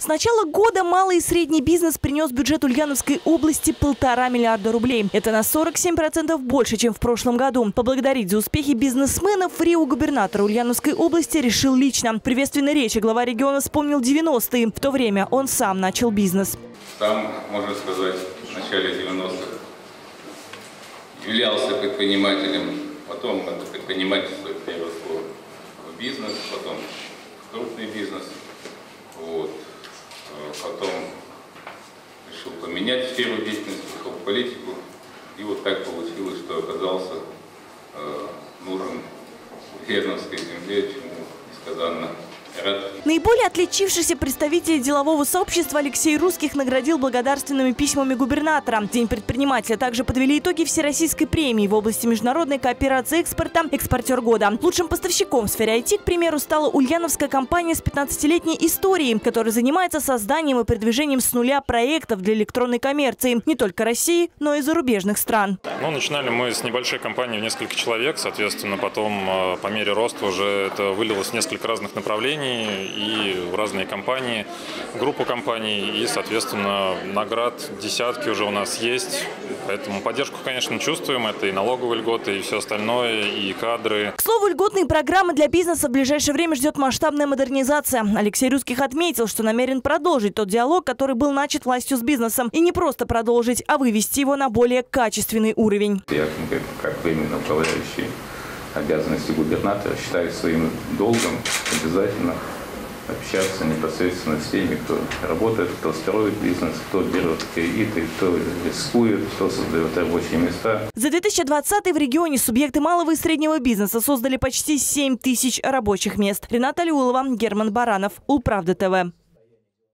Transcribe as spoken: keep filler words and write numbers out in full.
С начала года малый и средний бизнес принес бюджет Ульяновской области полтора миллиарда рублей. Это на сорок семь процентов больше, чем в прошлом году. Поблагодарить за успехи бизнесменов в Рио губернатор Ульяновской области решил лично. В приветственной речи глава региона вспомнил девяностые. В то время он сам начал бизнес. Там, можно сказать, в начале девяностых являлся предпринимателем. Потом это предпринимательство переросло в бизнес, потом в крупный бизнес. Вот. Потом решил поменять сферу деятельности, ушел в политику. И вот так получилось, что оказался э, нужен Ульяновской земле, чему несказанно рад. Наиболее отличившийся представитель делового сообщества Алексей Русских наградил благодарственными письмами губернатора. День предпринимателя также подвели итоги всероссийской премии в области международной кооперации экспорта «Экспортер года». Лучшим поставщиком в сфере ай ти, к примеру, стала ульяновская компания с пятнадцатилетней историей, которая занимается созданием и продвижением с нуля проектов для электронной коммерции не только России, но и зарубежных стран. Ну, начинали мы с небольшой компании в несколько человек, соответственно, потом по мере роста уже это вылилось в несколько разных направлений и в разные компании, группу компаний, и, соответственно, наград десятки уже у нас есть. Поэтому поддержку, конечно, чувствуем. Это и налоговые льготы, и все остальное, и кадры. К слову, льготные программы для бизнеса в ближайшее время ждет масштабная модернизация. Алексей Русских отметил, что намерен продолжить тот диалог, который был начат властью с бизнесом. И не просто продолжить, а вывести его на более качественный уровень. Я, как временно управляющий обязанности губернатора, считаю своим долгом обязательно общаться непосредственно с теми, кто работает, кто строит бизнес, кто берет кредиты, кто рискует, кто создает рабочие места. За две тысячи двадцатый в регионе субъекты малого и среднего бизнеса создали почти семь тысяч рабочих мест. Рената Алиулова, Герман Баранов, Улправда ТВ.